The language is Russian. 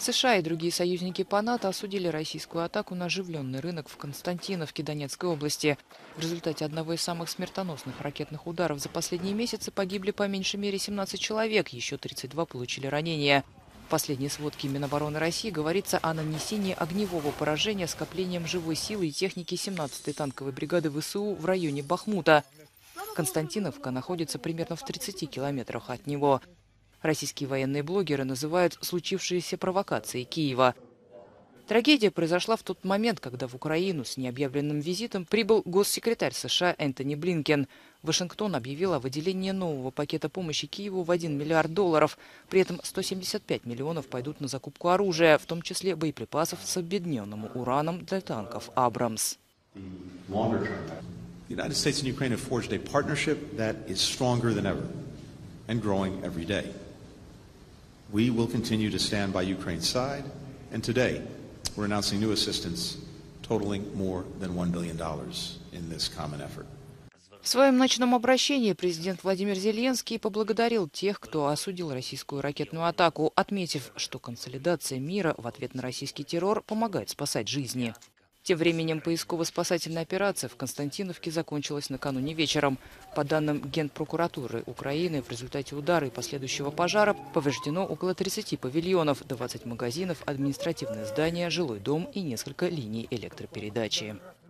США и другие союзники по НАТО осудили российскую атаку на оживленный рынок в Константиновке Донецкой области. В результате одного из самых смертоносных ракетных ударов за последние месяцы погибли по меньшей мере 17 человек, еще 32 получили ранения. В последней сводке Минобороны России говорится о нанесении огневого поражения скоплением живой силы и техники 17-й танковой бригады ВСУ в районе Бахмута. Константиновка находится примерно в 30 километрах от него. Российские военные блогеры называют случившиеся провокацией Киева. Трагедия произошла в тот момент, когда в Украину с необъявленным визитом прибыл госсекретарь США Энтони Блинкен. Вашингтон объявил о выделении нового пакета помощи Киеву в $1 миллиард. При этом 175 миллионов пойдут на закупку оружия, в том числе боеприпасов с объединенным ураном для танков «Абрамс». United States and Ukraine have forged a partnership that is stronger than ever and growing every day. We will continue to stand by Ukraine's side, and today we're announcing new assistance totaling more than $1 billion in this common effort. В своем ночном обращении президент Владимир Зеленский поблагодарил тех, кто осудил российскую ракетную атаку, отметив, что консолидация мира в ответ на российский террор помогает спасать жизни. Тем временем поисково-спасательная операция в Константиновке закончилась накануне вечером. По данным Генпрокуратуры Украины, в результате удара и последующего пожара повреждено около 30 павильонов, 20 магазинов, административное здание, жилой дом и несколько линий электропередачи.